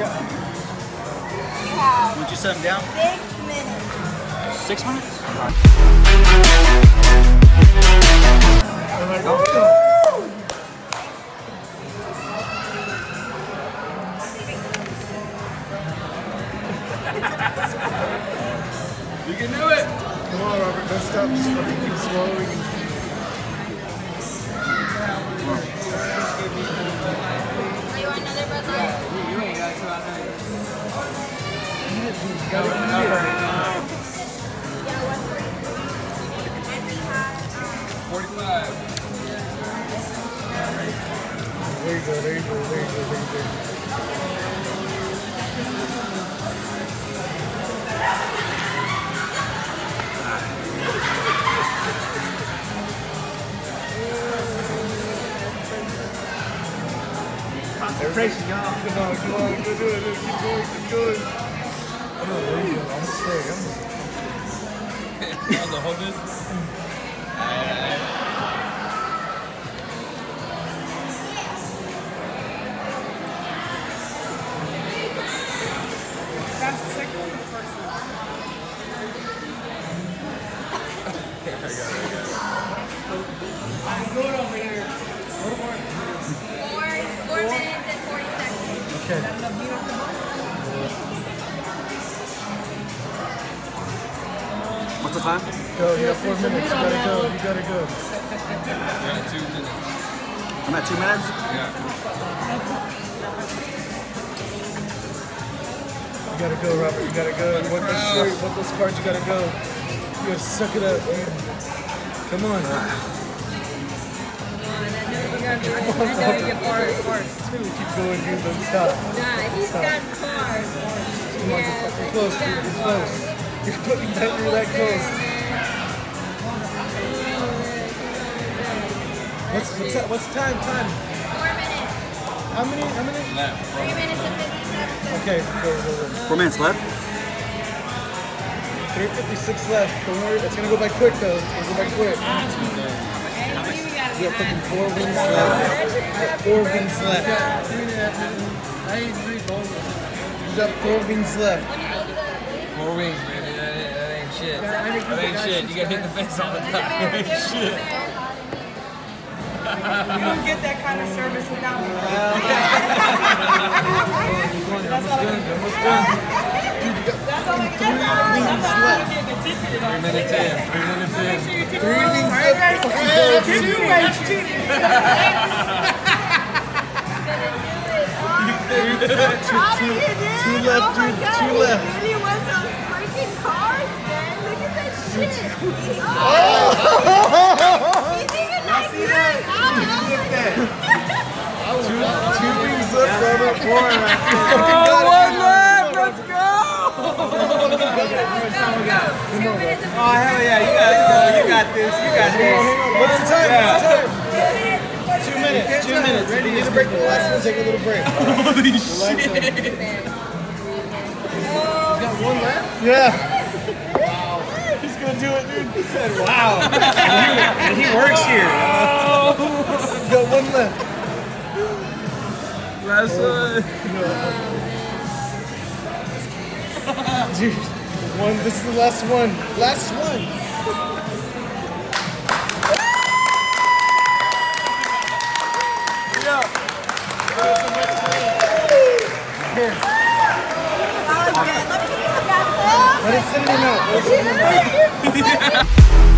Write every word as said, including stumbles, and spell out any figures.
You have Would you set them down? six minutes. Six minutes? You can do it! Come on, Robert, don't stop. Just fucking keep swallowing. You want another Bud Light? You ain't got to Yeah, one forty-three. And we have um, forty-five. There you go, there you go, there you go, there you go. Concentration, y'all. Come on, come on, go do it, keep going, keep going. Oh, there you go, almost there, almost there. On the hold this? That's the second one or the first one? I got it, I got it. I'm good over here. What more? four, four minutes and forty seconds. Okay. What's the time? Go, you got four minutes, you gotta go, you gotta go. Yeah, two minutes. I'm at two minutes? Yeah. You gotta go, Robert, you gotta go. You want those shirt, you want those cards, you gotta go. You gotta suck it up, dude. Come on. I know you get far, far. Keep going, dude, don't stop. Nah, he's got far. Come on, you're fucking close, dude, you're close. You're fucking you're that close. What's, what's, that, what's the time? Time? Four minutes. How many? How many? Left. Three minutes and fifty-seven seconds. Okay, go, go, go. Four minutes left. three fifty-six left. Don't worry, it's gonna go by quick though. It's gonna go by quick. You got fucking four wins left. You got four wins left. I ain't three goals. You got four wins left. Four wings, baby. That ain't, that ain't shit. That ain't shit. You got hit in the face all the time. That ain't shit. You don't get that kind of service without me. Almost done. Almost done. Dude, you got That's all I get. three wins left. Three minutes in. Three minutes in. Three wins left. Fucking go, dude. Two, two, two left, dude. Two left. Really was those freaking cars, man. Look at that shit. He's even like that. Two, two wins left, Robert. Four. Oh, one left. Let's go. Oh, hell yeah. You got, you got this. You got this. What's the time? What's the time? Two minutes, two minutes. Ready? You need a break for the last one, take a little break. Holy shit. You got one left? Yeah. Wow. He's gonna do it, dude. He said, wow. And he works here. You got one left. Last one. Dude, one, this is the last one. Last one. Here. Let me get some back. Let it sit in your mouth. Let it sit in your mouth.